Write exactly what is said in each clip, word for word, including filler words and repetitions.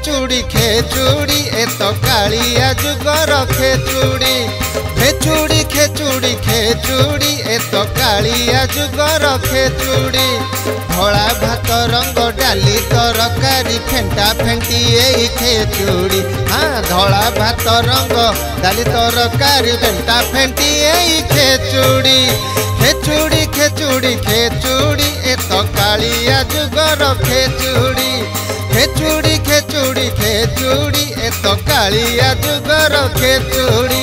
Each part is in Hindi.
खेचुड़ी खेचुड़ी ए तो कालिया जुगर खेचुड़ी खेचुड़ी खेचुड़ी खेचुड़ी ए तो कालिया जुगर खेचुड़ी धड़ा भात रंग डाली तरकारी फेंटा फेंटी ए खेचुड़ी हाँ धड़ा भात रंग डाली तरकारी फेंटा फेंटी ए खेचुड़ी खेचुड़ी खेचुड़ी खेचुड़ी ए तो कालिया जुगर खेचुड़ी खेचुड़ी खेचुड़ी खेचुड़ी ए तो कालिया जुगर खेचुड़ी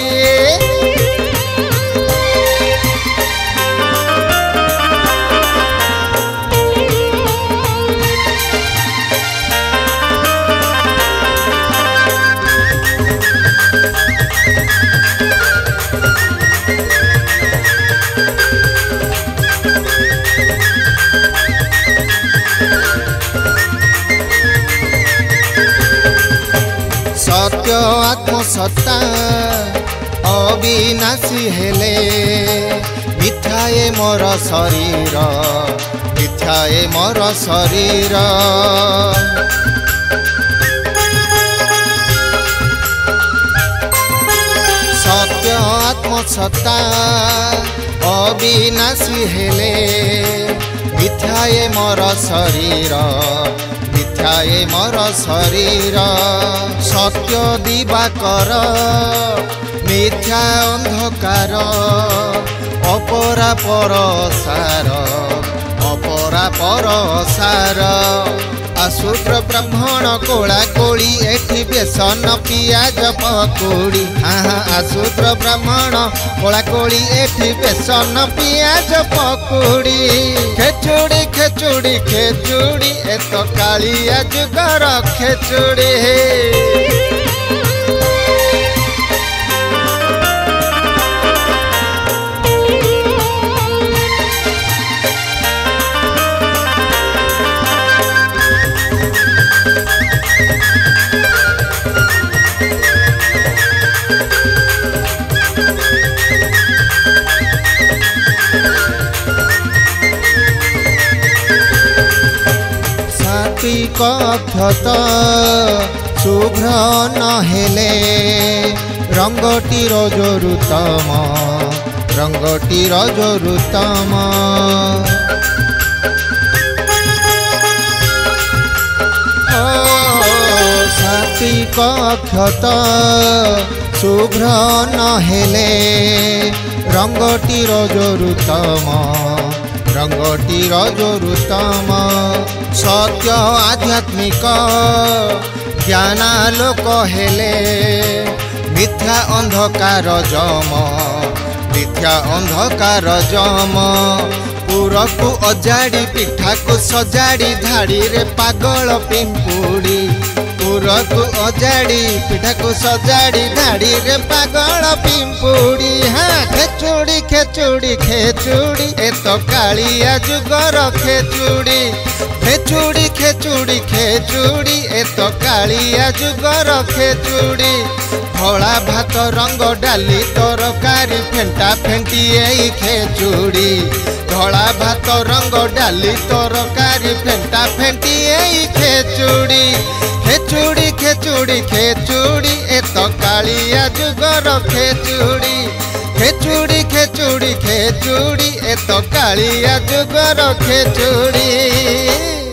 सत्य आत्मसत्ता अविनाशी हेले मिथ्याए मोर शरीर मिथ्याए मोर शरीर सत्य आत्मसत्ता अविनाशी हेले मिथ्याए मोर शरीर मिथ्याए मोर शरीर सत्य दिवाकर मिथ्या अंधकार अपरा परसार अपरा परसार आशुद्र ब्राह्मण कोला कोली एठी बेसन पियाज पकोड़ी हाँ हाँ आशुद्र ब्राह्मण कोला कोली एठी बेसन पियाज पकोड़ी खेचुड़ी खेचुड़ी खेचुड़ी ए तो कालिया जुगर खेचुड़ी क्षत शुभ्र नहेले रंगटी रजोरुतम रंगटी रजोरुतम सात्विक क्षत शुभ्र नहेले रंगटी रजोरुतम रंगटी रजोरुतम सत्य आध्यात्मिक ज्ञानालोक हेले मिथ्या अंधकार जम मिथ्या अंधकार जम पुरकु अजाड़ी पिठा को सजाड़ी धाड़ी रे पागल पिंपुड़ी पुरकु अजाड़ी पिठा को सजाड़ी धाड़ी रे पागल पिंपुड़ी हाँ खेचुड़ी खेचुड़ी खेचुड़ी ए तो कालिया जुगर खेचुड़ी खेचुड़ी खेचुड़ी खेचुड़ी ए तो कालिया जुगर खेचुड़ी धड़ा भात रंग डाली तरकारी फेंटा फेंटी ए खेचुड़ी धड़ा भात रंग डाली तरकारी फेंटा फेंटी ए खेचुड़ी खेचुड़ी खेचुड़ी खेचुड़ी ए तो कालिया जुगर खेचुड़ी खेचुड़ी खेचुड़ी खेचुड़ी ए तो कालिया जुगर खेचुड़ी।